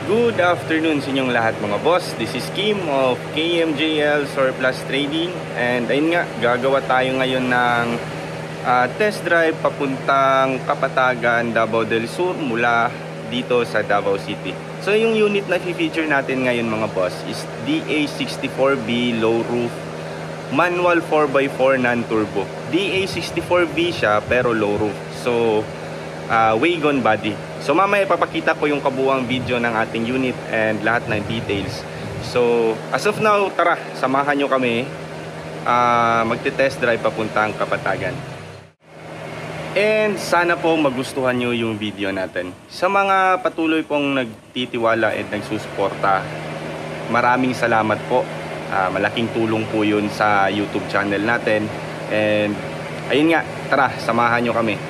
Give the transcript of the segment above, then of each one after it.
Good afternoon sa inyong lahat mga boss. This is Kim of KMJL Surplus Trading. And ayun nga, gagawa tayo ngayon ng test drive papuntang Kapatagan, Davao del Sur mula dito sa Davao City. So yung unit na i-feature natin ngayon mga boss is DA64B low roof manual 4x4 non-turbo. DA64B siya pero low roof. So wagon body. So mamaya ipapakita ko yung kabuuang video ng ating unit and lahat ng details. So as of now, tara, samahan nyo kami magte-test drive papuntang Kapatagan. And sana po magustuhan nyo yung video natin. Sa mga patuloy pong nagtitiwala at nagsusuporta, maraming salamat po. Malaking tulong po yun sa YouTube channel natin. And ayun nga, tara, samahan nyo kami.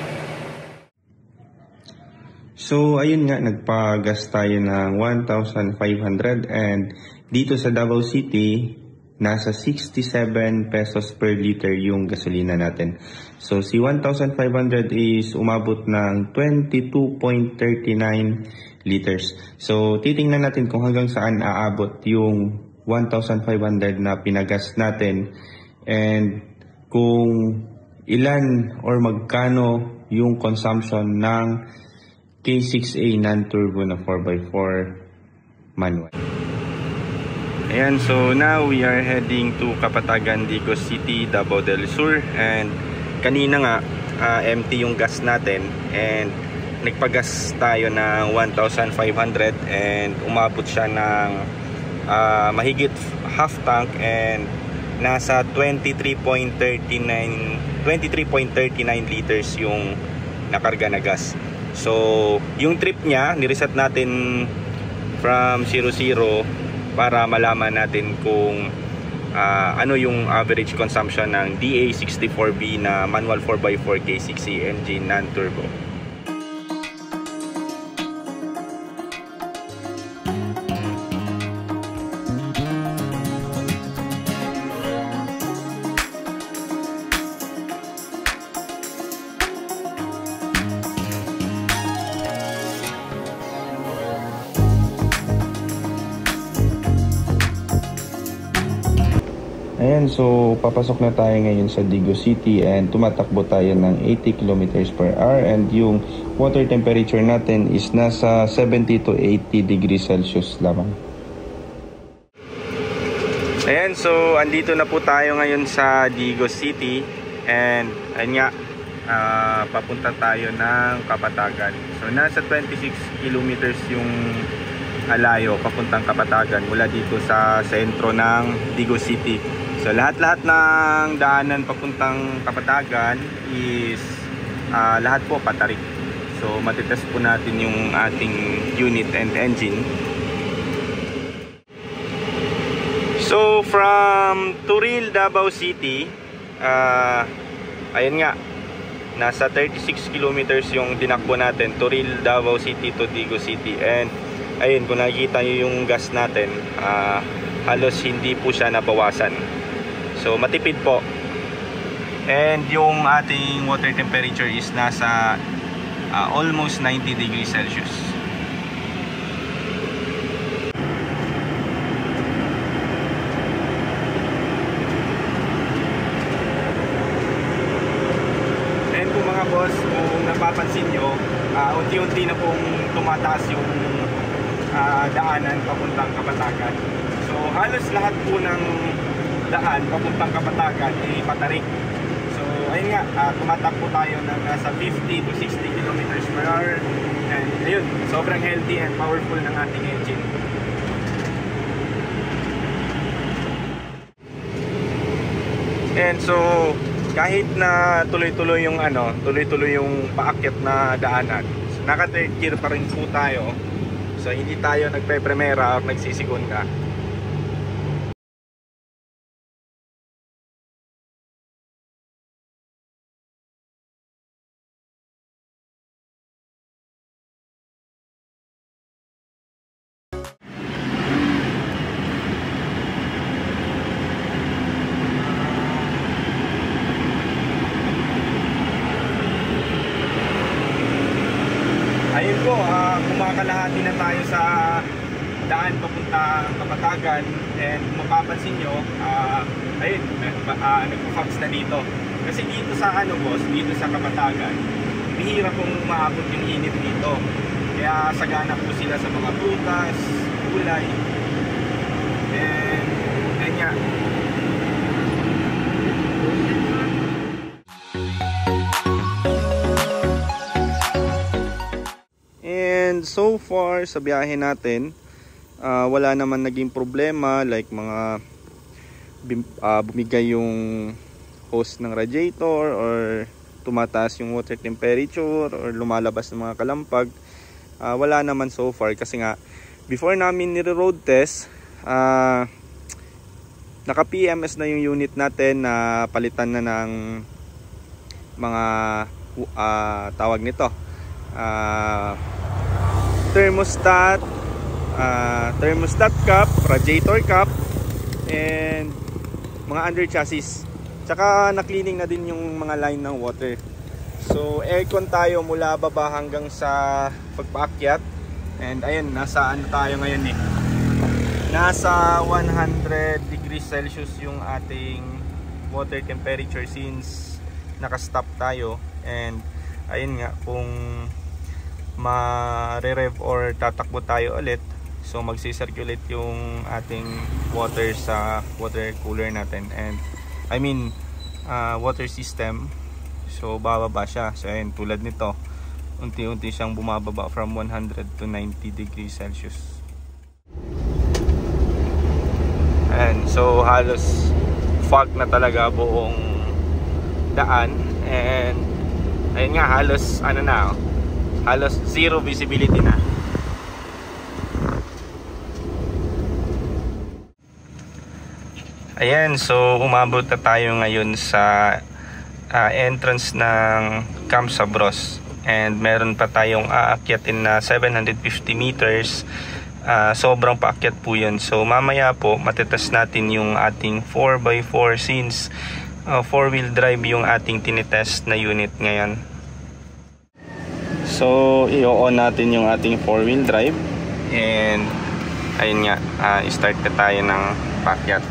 So ayun nga, nagpagas tayo ng 1,500 and dito sa Davao City nasa 67 pesos per liter yung gasolina natin. So si 1,500 is umabot ng 22.39 liters. So titingnan natin kung hanggang saan aabot yung 1,500 na pinagas natin and kung ilan or magkano yung consumption ng K6A non-turbo na 4x4 manual. Ayan, so now we are heading to Kapatagan, Digos City, Davao del Sur. And kanina nga, empty yung gas natin. And nagpagas tayo ng 1,500 and umabot siya ng mahigit half tank and nasa 23.39 liters yung nakarga na gas. So, yung trip niya, nireset natin from 00 para malaman natin kung ano yung average consumption ng DA64B na manual 4x4 K6A engine non-turbo. Ayan, so papasok na tayo ngayon sa Digos City and tumatakbo tayo ng 80 km per hour and yung water temperature natin is nasa 70 to 80 degrees Celsius lamang. Ayan, so andito na po tayo ngayon sa Digos City and ayun nga, papunta tayo ng Kapatagan. So nasa 26 kilometers yung alayo papuntang Kapatagan mula dito sa sentro ng Digos City. So lahat-lahat ng daanan papuntang Kapatagan is lahat po patarik. So matitest po natin yung ating unit and engine. So from Turil, Davao City, ayun nga, nasa 36 kilometers yung tinakbo natin, Turil, Davao City to Digos City. And ayun, kung nakikita nyo yung gas natin, halos hindi po siya nabawasan. So matipid po. And yung ating water temperature is nasa almost 90 degrees Celsius. And po mga boss, kung napapansin nyo, unti-unti na pong tumataas yung daanan papuntang Kapatagan. So halos lahat po ng daan papuntang Kapatagan ay patarik. So ayun nga, tumatakbo tayo ng nasa 50 to 60 kilometers per hour. And ayun, sobrang healthy and powerful ng ating engine. And so kahit na tuloy-tuloy yung tuloy-tuloy yung paakyat na daanan, so, naka-third gear pa rin po tayo. So hindi tayo nagpe-primera or nagsisigunda. Ayun po, kumakalahati na tayo sa daan papunta Kapatagan, and mapapansin nyo, ayun, nagpo-fogs na dito. Kasi dito sa boss, dito sa Kapatagan, bihira kung maabot yung init dito. Kaya sagana po sila sa mga prutas, gulay, and ganyan. And so far sa biyahe natin, wala naman naging problema like mga bumigay yung hose ng radiator, or tumataas yung water temperature, or lumalabas ng mga kalampag. Wala naman so far, kasi nga before namin nire-road test, naka PMS na yung unit natin, na palitan na ng mga tawag nito, thermostat cap, radiator cap, and mga under chassis. Tsaka na-cleaning na din yung mga line ng water. So aircon tayo mula baba hanggang sa pagpaakyat. And ayun, nasa ano tayo ngayon eh, nasa 100 degrees Celsius yung ating water temperature since naka-stop tayo. And ayun nga, kung ma-rev or tatakbo tayo ulit, so magsi-circulate yung ating water sa water cooler natin, and I mean water system. So bababa siya. So ayun, tulad nito, unti-unti siyang bumababa from 100 to 90 degrees Celsius. And so halos fog na talaga buong daan, and ayun nga, halos ano na, halos zero visibility na. Ayan, so umabot na tayo ngayon sa entrance ng Camp Sabros, and meron pa tayong aakyatin na 750 meters. Sobrang paakyat po yun. So mamaya po matitest natin yung ating 4x4 since 4-wheel drive yung ating tinitest na unit ngayon. So i-on natin yung ating 4-wheel drive, and ayun nga, start na tayo ng paakyat.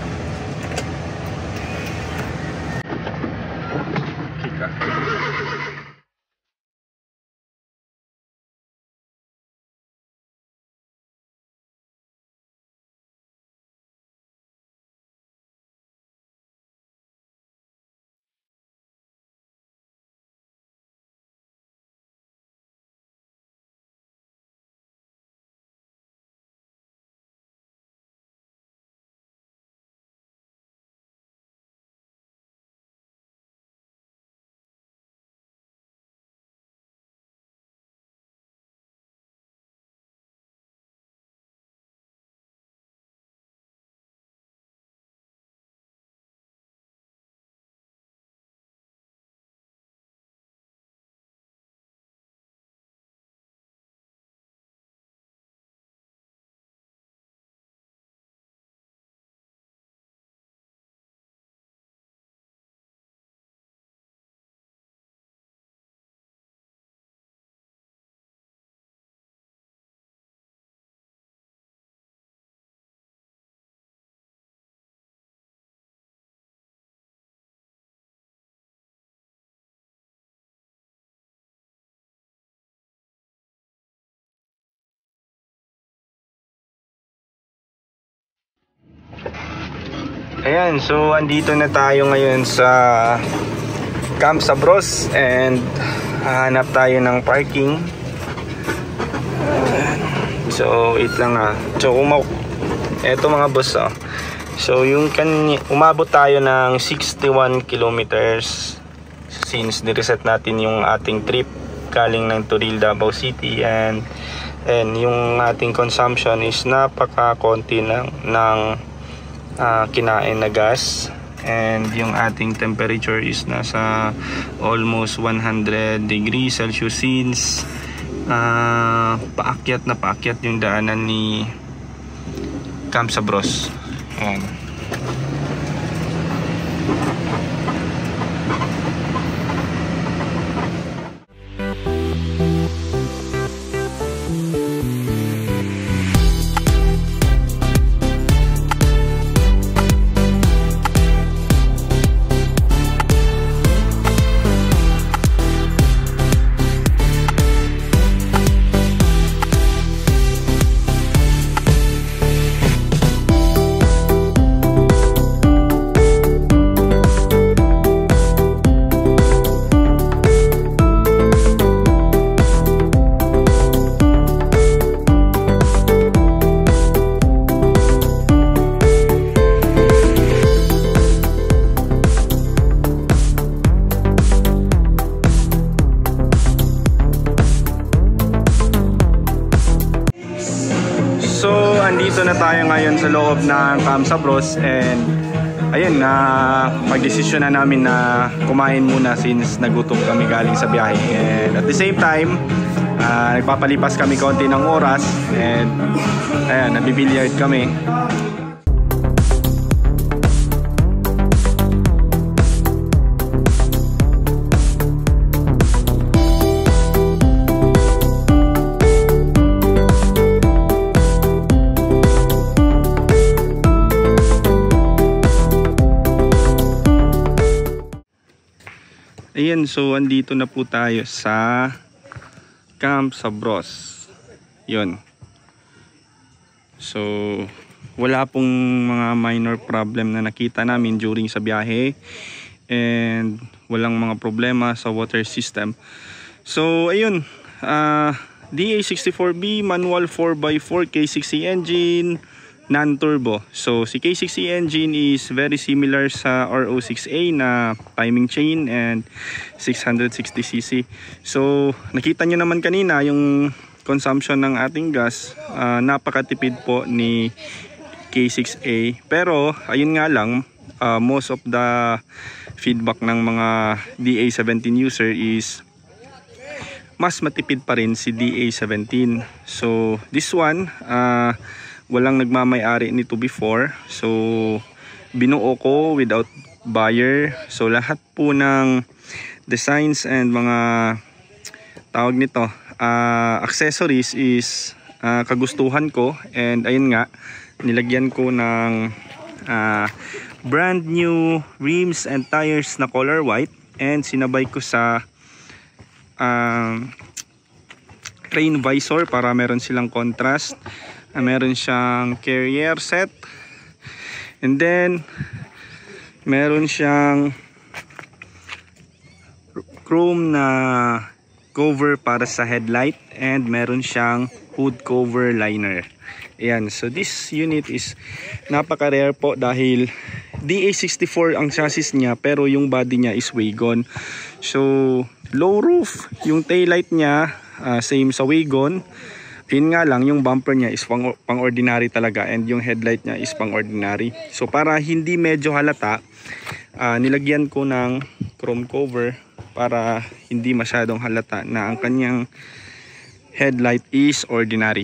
Ayan, so andito na tayo ngayon sa Camp Sabros, and hanap tayo ng parking. So wait lang So eto mga boss So yung umabot tayo ng 61 kilometers since nireset natin yung ating trip galing ng Toril, Davao City, and yung ating consumption is napaka-konti ng kinain na gas, and yung ating temperature is nasa almost 100 degrees Celsius since paakyat yung daanan ni Camp Sabros. Ayan. andito na tayo ngayon sa loob ng Camp Sabros and ayun, pagdesisyon na namin na kumain muna since nagutom kami galing sa biyahe. And at the same time, nagpapalipas kami konti ng oras and ayan, nabibilyard kami. Ayan, so andito na po tayo sa Camp Sabros. Yun. So, wala pong mga minor problem na nakita namin during sa biyahe. And walang mga problema sa water system. So, ayun. DA64B, manual 4x4 K6C engine, non-turbo. So si K6C engine is very similar sa RO6A na timing chain and 660cc. So nakita nyo naman kanina yung consumption ng ating gas, napakatipid po ni K6A. Pero ayun nga lang, most of the feedback ng mga DA17 user is mas matipid pa rin si DA17. So this one, walang nagmamay-ari nito before. So binuo ko without buyer. So lahat po ng designs and mga tawag nito, accessories is kagustuhan ko. And ayun nga, nilagyan ko ng brand new rims and tires na color white. And sinabay ko sa rain visor para meron silang contrast. Meron siyang carrier set, and then meron siyang chrome na cover para sa headlight, and meron siyang hood cover liner. Ayan, so this unit is napaka rare po dahil DA64 ang chassis niya pero yung body niya is wagon. So low roof, yung taillight niya same sa wagon. Yun nga lang, yung bumper niya is pang ordinary talaga and yung headlight niya is pang ordinary. So para hindi medyo halata, nilagyan ko ng chrome cover para hindi masyadong halata na ang kanyang headlight is ordinary.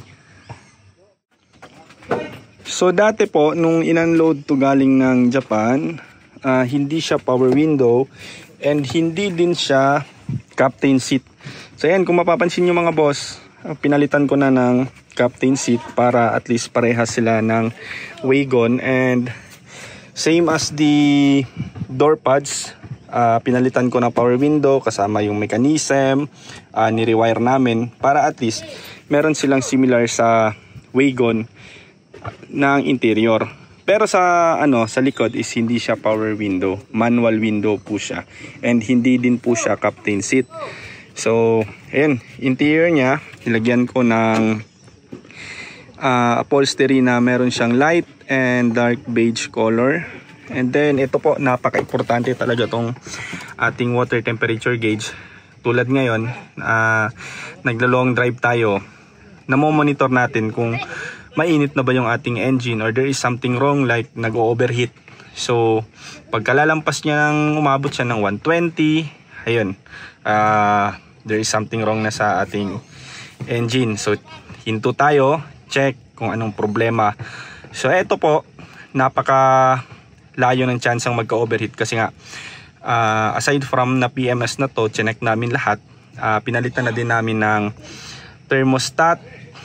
So dati po, nung in-unload to galing ng Japan, hindi siya power window and hindi din siya captain seat. So yan, kung mapapansin nyo mga boss, pinalitan ko na ng captain seat para at least parehas sila ng wagon, and same as the door pads, pinalitan ko ng power window kasama yung mechanism, ni-rewire namin para at least meron silang similar sa wagon ng interior. Pero sa sa likod is hindi siya power window, manual window po siya, and hindi din po siya captain seat. So, ayan, interior niya, nilagyan ko ng upholstery na meron siyang light and dark beige color. And then, ito po, napaka-importante talaga tong ating water temperature gauge. Tulad ngayon, nagla-long drive tayo, namo-monitor natin kung mainit na ba yung ating engine or there is something wrong like nag-overheat. So, pagkalalampas niya ng umabot siya ng 120, ayun, there is something wrong na sa ating engine. So hinto tayo, check kung anong problema. So eto po, napaka layo ng chance ang magka-overheat kasi nga aside from na PMS na to, check namin lahat. Pinalitan na din namin ng thermostat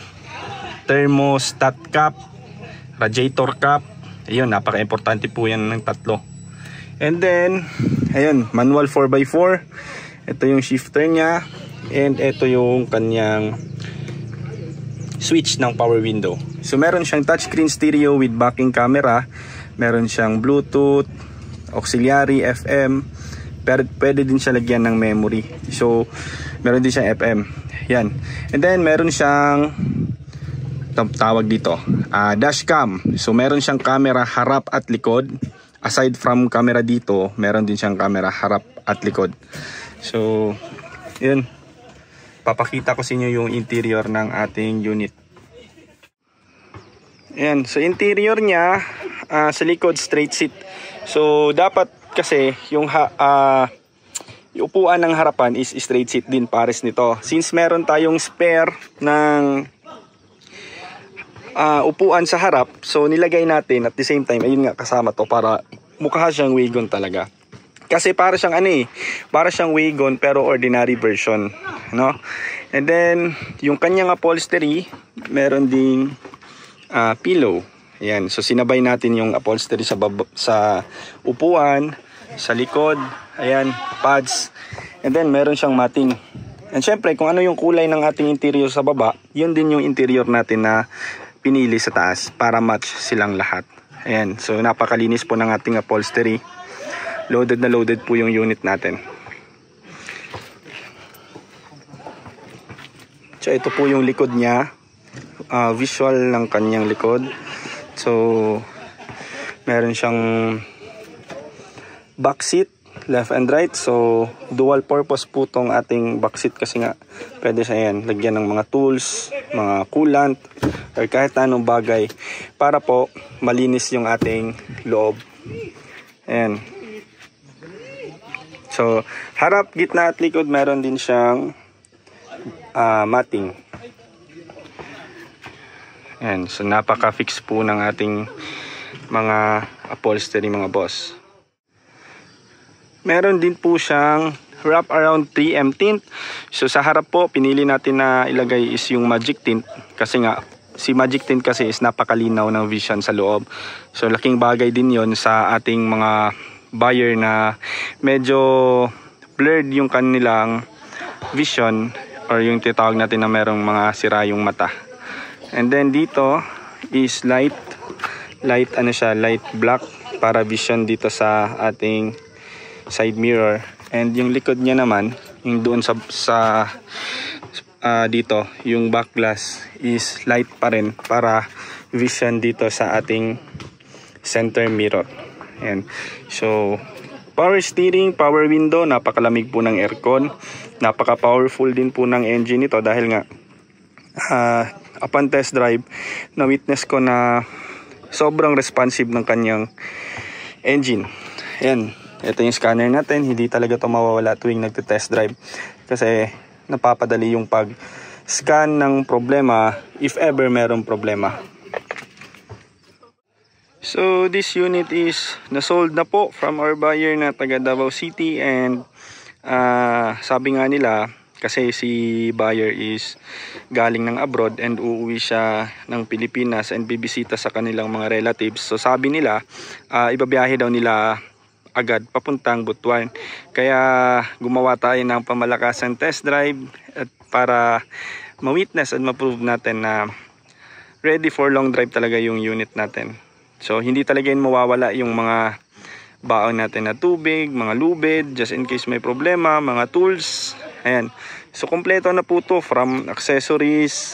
cap, radiator cap. Ayun, napaka-importante po yan ng tatlo. And then ayun, manual 4x4. Ito yung shifter niya, and ito yung kanyang switch ng power window. So meron siyang touchscreen stereo with backing camera, meron siyang Bluetooth, auxiliary, FM, pero pwede din siya lagyan ng memory. So meron din siyang FM. Yan. And then meron siyang tawag dito, dashcam. So meron siyang camera harap at likod. Aside from camera dito, meron din siyang camera harap at likod. So, yun. Papakita ko sa inyo yung interior ng ating unit. Ayan, so interior niya, sa likod straight seat. So dapat kasi yung upuan ng harapan is straight seat din pares nito. Since meron tayong spare ng upuan sa harap, so nilagay natin at the same time, ayun nga kasama to para mukha siyang wagon talaga. Kasi para siyang para siyang wagon pero ordinary version, no? And then yung kanyang upholstery, meron ding pillow. Ayan, so sinabay natin yung upholstery sa upuan, sa likod, ayan, pads. And then meron siyang matting. And syempre, kung ano yung kulay ng ating interior sa baba, yun din yung interior natin na pinili sa taas para match silang lahat. Ayan, so napakalinis po ng ating upholstery. Loaded na loaded po yung unit natin. So ito po yung likod niya. Visual ng kanyang likod. So meron siyang back seat, left and right. So dual purpose po tong ating back seat kasi nga pwede siya yan lagyan ng mga tools, mga coolant, or kahit anong bagay para po malinis yung ating loob. Ayan. So harap, gitna at likod meron din siyang matting. Ayan. So napaka-fix po ng ating mga upholstery mga boss. Meron din po siyang wrap around 3M tint. So sa harap po pinili natin na ilagay is yung magic tint kasi nga si magic tint kasi is napakalinaw ng vision sa loob. So laking bagay din yon sa ating mga buyer na medyo blurred yung kanilang vision or yung titawag natin na merong mga sira yung mata. And then dito is light black para vision dito sa ating side mirror. And yung likod niya naman, yung doon sa dito, yung back glass is light pa rin para vision dito sa ating center mirror. Ayan. So power steering, power window, napakalamig po ng aircon. Napaka powerful din po ng engine nito dahil nga upon test drive na witness ko na sobrang responsive ng kanyang engine. Ayan, ito yung scanner natin. Hindi talaga ito mawawala tuwing nagte-test drive kasi napapadali yung pag-scan ng problema if ever merong problema. So this unit is nasold na po from our buyer na taga Davao City, and sabi nga nila kasi si buyer is galing ng abroad and uuwi siya ng Pilipinas and bibisita sa kanilang mga relatives. So sabi nila ibabiyahe daw nila agad papuntang Butuan. Kaya gumawa tayo ng pamalakasang test drive at para ma-witness at ma-prove natin na ready for long drive talaga yung unit natin. So hindi talaga yun mawawala yung mga baon natin na tubig, mga lubid, just in case may problema, mga tools. Ayan. So kompleto na po to from accessories,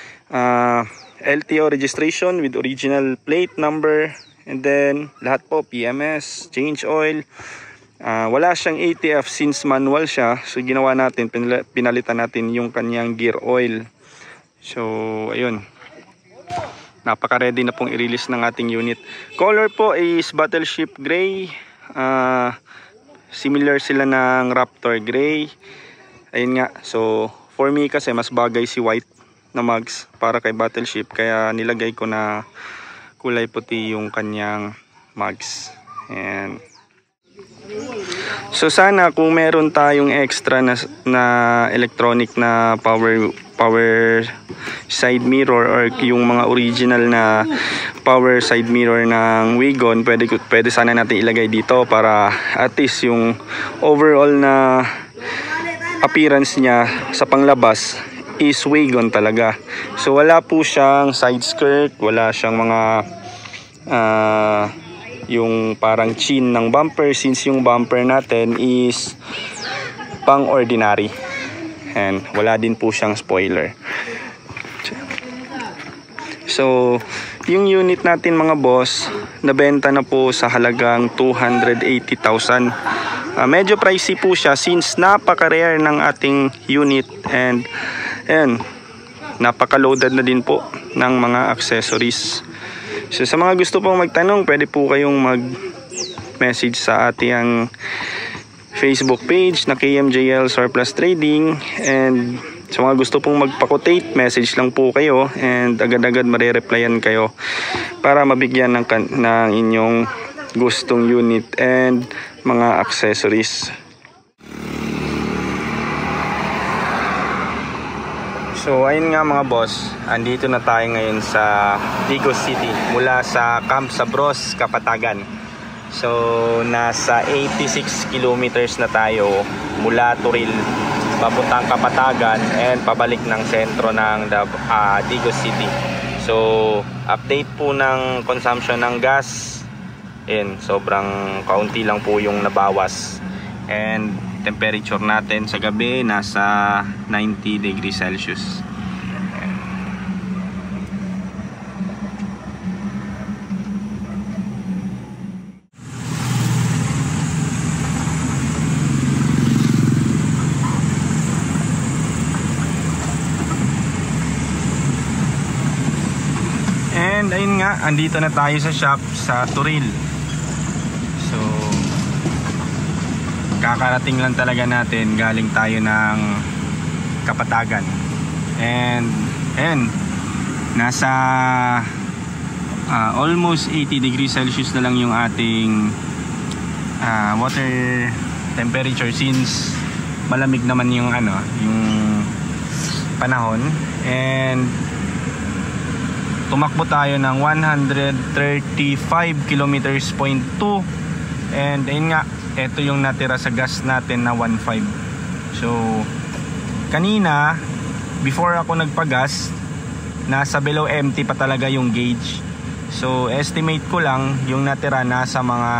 LTO registration with original plate number, and then lahat po PMS, change oil. Wala siyang ATF since manual siya. So ginawa natin, pinalitan natin yung kanyang gear oil. So ayun. Napaka-ready na pong i-release ng ating unit. Color po is Battleship Gray. Similar sila ng Raptor Gray. Ayun nga. So, for me kasi mas bagay si white na mugs para kay Battleship. Kaya nilagay ko na kulay puti yung kanyang mugs. Ayan. So, sana kung meron tayong extra na electronic na power side mirror or yung mga original na power side mirror ng Wagon, pwede sana natin ilagay dito para at least yung overall na appearance niya sa panglabas is Wagon talaga. So wala po siyang side skirt, wala siyang mga yung parang chin ng bumper since yung bumper natin is pang ordinary. And wala din po siyang spoiler. So, yung unit natin mga boss, nabenta na po sa halagang 280,000. Medyo pricey po siya since napaka-rare ng ating unit, and napaka-loaded na din po ng mga accessories. So sa mga gusto pong magtanong, pwede po kayong mag-message sa ating Facebook page na KMJL Surplus Trading, and sa mga gusto pong magpa-quotate, message lang po kayo and agad-agad mare-replyan kayo para mabigyan ng inyong gustong unit and mga accessories. So ayun nga mga boss, andito na tayo ngayon sa Digos City mula sa Camp Sabros, Kapatagan. So nasa 86 kilometers na tayo mula Turil papuntang Kapatagan and pabalik ng sentro ng Digos City. So update po ng consumption ng gas, sobrang kaunti lang po yung nabawas, and temperature natin sa gabi nasa 90 degrees Celsius. And ayun nga, andito na tayo sa shop sa Turil. So kakarating lang talaga natin, galing tayo ng Kapatagan. And nasa almost 80 degrees Celsius na lang yung ating water temperature, since malamig naman yung yung panahon. And tumakbo tayo ng 135 kilometers 0.2, and ayun nga, ito yung natira sa gas natin na 1.5. So kanina, before ako nagpagas, nasa below empty pa talaga yung gauge. So estimate ko lang yung natira nasa mga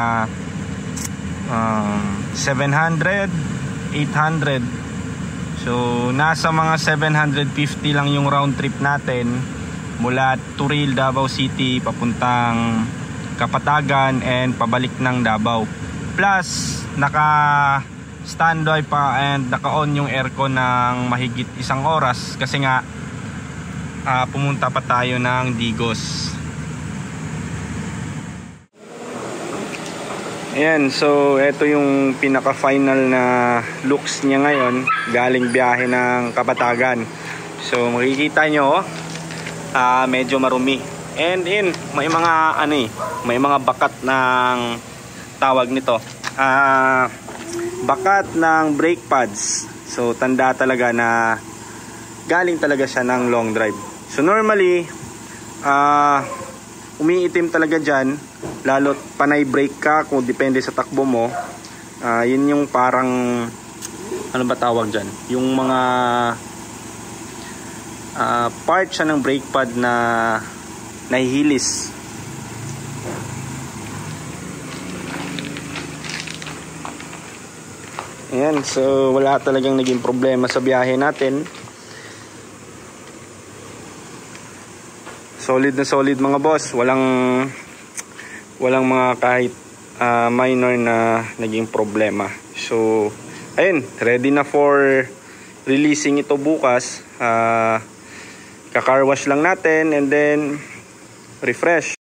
700, 800. So nasa mga 750 lang yung round trip natin mula Turil, Davao City papuntang Kapatagan and pabalik ng Davao. Plus naka standby pa and naka-on yung aircon ng mahigit 1 oras kasi nga pumunta pa tayo ng Digos. Ayan, so ito yung pinaka final na looks niya ngayon galing biyahe ng Kapatagan. So makikita nyo, medyo marumi, and may mga may mga bakat ng tawag nito, bakat ng brake pads. So tanda talaga na galing talaga siya ng long drive. So normally umiitim talaga dyan, lalo't panay brake ka kung depende sa takbo mo. Yun yung parang ano ba tawag dyan, yung mga part siya ng brake pad na nahihilis. Ayan, so wala talagang naging problema sa biyahe natin. Solid na solid mga boss, walang mga kahit minor na naging problema. So ayun, ready na for releasing ito bukas. Kakarwash lang natin and then refresh.